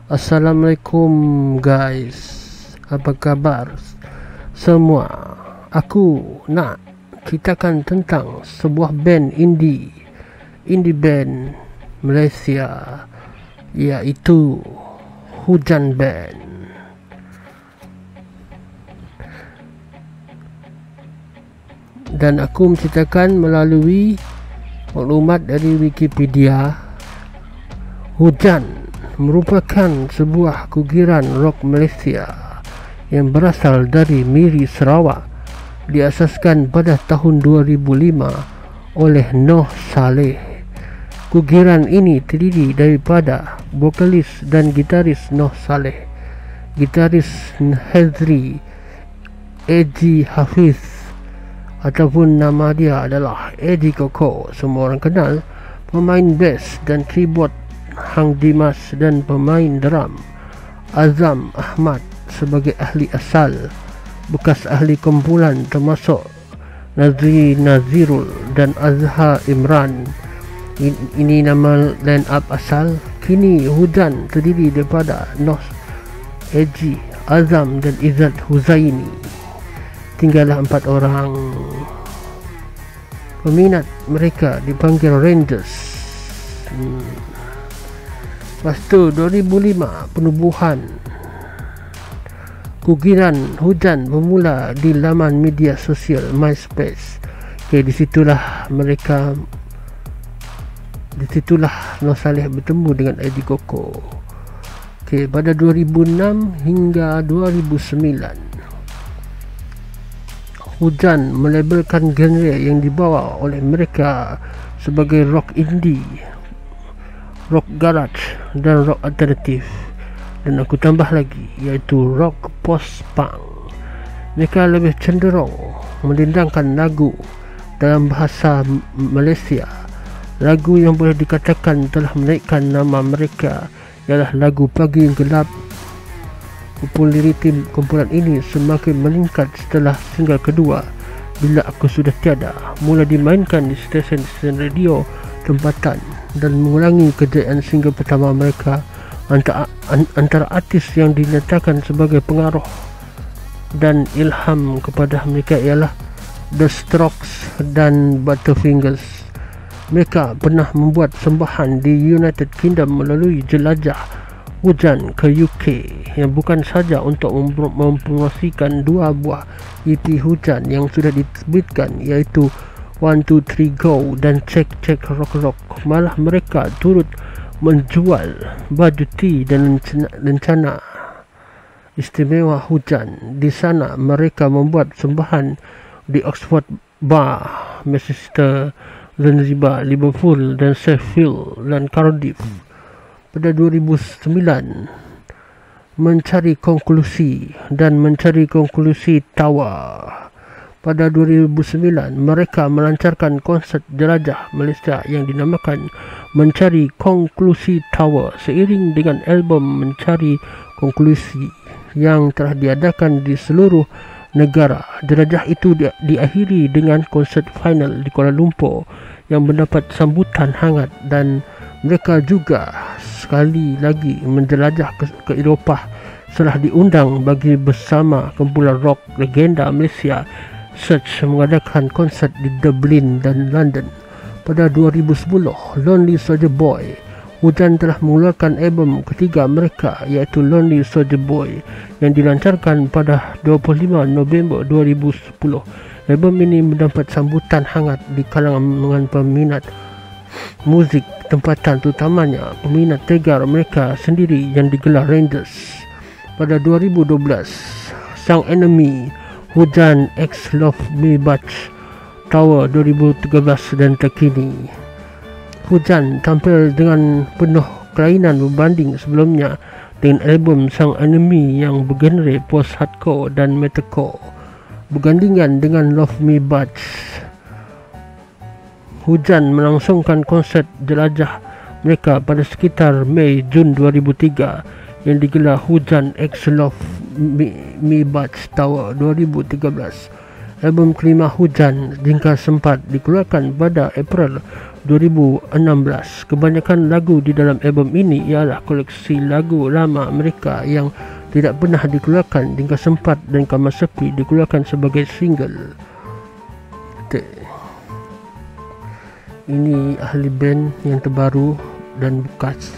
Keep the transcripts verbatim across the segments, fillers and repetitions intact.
Assalamualaikum guys, apa kabar semua? Aku nak ceritakan tentang sebuah band indie Indie band Malaysia, iaitu Hujan Band. Dan aku menceritakan melalui maklumat dari Wikipedia. Hujan merupakan sebuah kugiran rock Malaysia yang berasal dari Miri, Sarawak. Diasaskan pada tahun dua ribu lima oleh Noh Saleh. Kugiran ini terdiri daripada vokalis dan gitaris Noh Saleh, gitaris Hazri Eji Hafiz, ataupun nama dia adalah Eddie Koko, semua orang kenal, pemain bass dan keyboard Hang Dimas, dan pemain drum Azam Ahmad sebagai ahli asal. Bekas ahli kumpulan termasuk Nazri Nazirul dan Azhar Imran. Ini nama line up asal. Kini Hujan terdiri daripada Nos, Eji, Azam dan Izzat Huzaini. Tinggallah empat orang. Peminat mereka dipanggil Rangers. hmm. Lepas tu dua ribu lima penubuhan kugiran Hujan bermula di laman media sosial MySpace. Okay, disitulah mereka disitulah Noh Saleh bertemu dengan Eddie Koko. Okay, pada dua ribu enam hingga dua ribu sembilan Hujan melabelkan genre yang dibawa oleh mereka sebagai rock indie, rock garage dan rock alternatif, dan aku tambah lagi iaitu rock post-punk. Mereka lebih cenderung mendendangkan lagu dalam bahasa Malaysia. Lagu yang boleh dikatakan telah menaikkan nama mereka ialah lagu Pagi yang Gelap. Populariti kumpulan ini semakin meningkat setelah single kedua Bila Aku Sudah Tiada mula dimainkan di stesen-stesen radio tempatan dan mengulangi kejayaan single pertama mereka. Antara, antara artis yang dinyatakan sebagai pengaruh dan ilham kepada mereka ialah The Strokes dan Butterfingers. Mereka pernah membuat sembahan di United Kingdom melalui jelajah Hujan ke U K yang bukan saja untuk mempromosikan dua buah E P Hujan yang sudah diterbitkan, iaitu one two three Go dan Check Check Rock Rock. Malah mereka turut menjual baju tee dan rencana istimewa Hujan. Di sana mereka membuat sembahan di Oxford Bar, Manchester, Zanzibar, Liverpool dan Sheffield dan Cardiff. Pada dua ribu sembilan mencari konklusi dan mencari konklusi Tower. Pada dua ribu sembilan mereka melancarkan konsert jelajah Malaysia yang dinamakan Mencari Konklusi Tower seiring dengan album Mencari Konklusi yang telah diadakan di seluruh negara. Jelajah itu di diakhiri dengan konsert final di Kuala Lumpur yang mendapat sambutan hangat, dan mereka juga sekali lagi menjelajah ke, ke Eropah setelah diundang bagi bersama kumpulan rock legenda Malaysia Search mengadakan konsert di Dublin dan London. Pada dua ribu sepuluh, Lonely Soldier Boy, Hujan telah mengeluarkan album ketiga mereka iaitu Lonely Soldier Boy yang dilancarkan pada dua puluh lima November dua ribu sepuluh. Album ini mendapat sambutan hangat di kalangan peminat muzik tempatan, terutamanya peminat tegar mereka sendiri yang digelar Rangers. Pada dua ribu dua belas, Sang Enemy, Hujan X Love Me Batch Tower dua ribu tiga belas dan terkini. Hujan tampil dengan penuh kelainan berbanding sebelumnya dengan album Sang Enemy yang bergenre post-hardcore dan metalcore. Bergandingan dengan Love Me Batch, Hujan melangsungkan konsert jelajah mereka pada sekitar Mei Jun dua ribu tiga yang digelar Hujan X Love Me, Me Batch Tower dua ribu tiga belas. Album kelima Hujan jika sempat dikeluarkan pada April dua ribu enam belas. Kebanyakan lagu di dalam album ini ialah koleksi lagu lama mereka yang tidak pernah dikeluarkan hingga sempat dan Kamar Sepi dikeluarkan sebagai single. Ini ahli band yang terbaru dan bekas.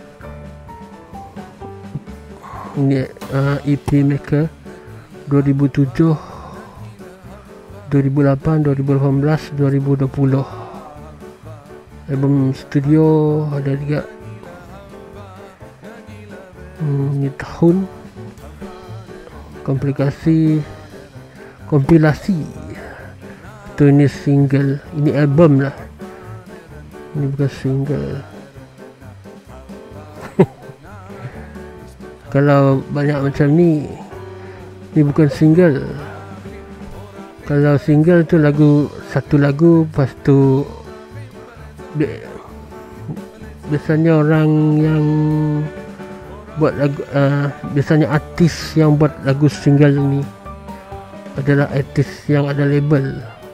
Ini uh, E P mereka dua ribu tujuh, dua ribu lapan, dua ribu lapan belas, dua ribu dua puluh. Album studio ada juga. Hmm, ini tahun komplikasi kompilasi. Itu ini single, ini album lah. Ini bukan single. Kalau banyak macam ni, ni bukan single. Kalau single tu lagu satu lagu, lepas tu biasanya orang yang buat lagu, uh, biasanya artis yang buat lagu single ni adalah artis yang ada label.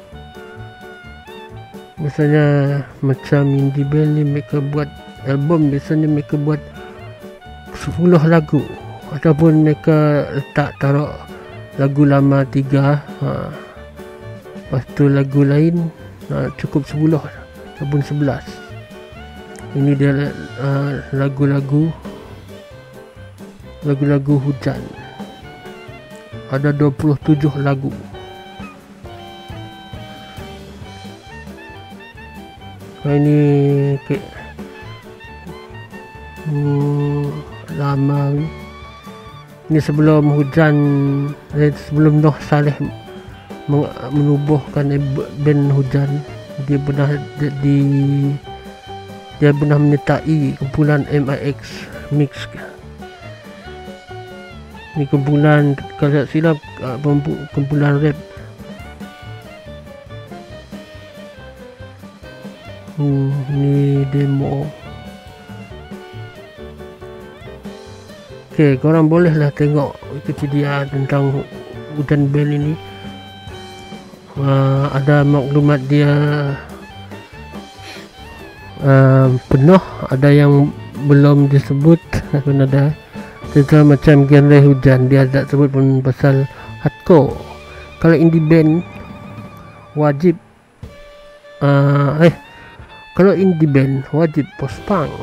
Biasanya macam indie band ni, mereka buat album, biasanya mereka buat sepuluh lagu ataupun mereka letak taruh lagu lama tiga, ha. Lepas tu lagu lain ha, cukup sepuluh ataupun sebelas. Ini dia uh, lagu-lagu lagu-lagu hujan. Ada dua puluh tujuh lagu. Nah, ini ke hmm, lama ni. Ini sebelum hujan, eh, sebelum Noh Saleh menubuhkan band hujan, dia pernah di dia pernah menyertai kumpulan M I X Mix. Ini kumpulan, kalau tak silap, kumpulan rap. Hmm, ini demo. Okey, korang bolehlah tengok Wikipedia tentang hujan band ini. Uh, ada maklumat dia uh, penuh, ada yang belum disebut pun ada. Contoh macam genre hujan, dia tak sebut pun pasal hardcore. Kalau indie band wajib uh, eh kalau indie band wajib post punk.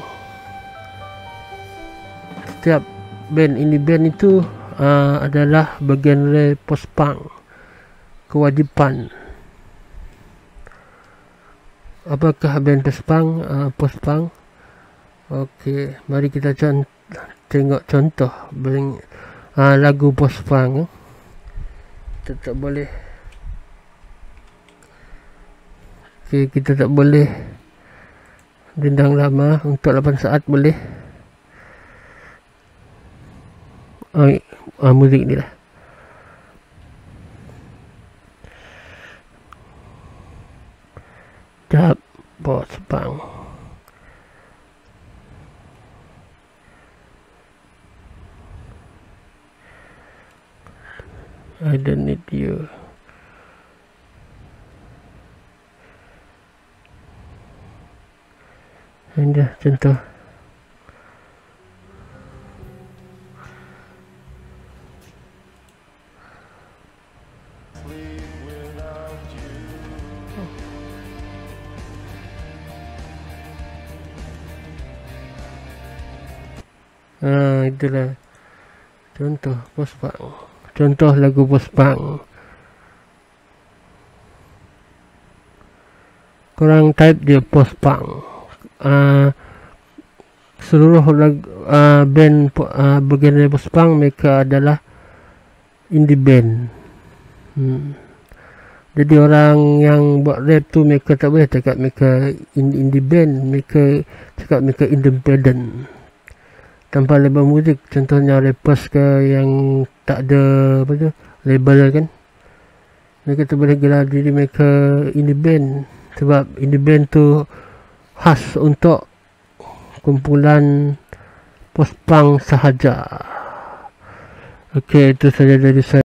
Setiap band indie band itu uh, adalah bagian post punk, kewajipan. Apakah band post punk? Uh, post punk. Okey, mari kita contoh tengok contoh bering, uh, lagu post punk. Kita tak boleh, okay, kita tak boleh dendang lama. Untuk lapan saat boleh. Oh, uh, muzik ni lah. Dub post punk. I don't need you. Ini contoh. Ah, itulah contoh post punk. Contoh lagu post punk. Korang type dia post punk. Uh, seluruh lagu, uh, band uh, bagian post punk mereka adalah indie band. Hmm. Jadi orang yang buat rap tu, mereka tak boleh cakap mereka indie band, mereka cakap mereka independent tanpa label muzik. Contohnya rappers ke yang tak ada apa tu label kan, mereka tu boleh gelar diri mereka indie band, sebab indie band tu khas untuk kumpulan post punk sahaja. Okey, itu saja dari saya.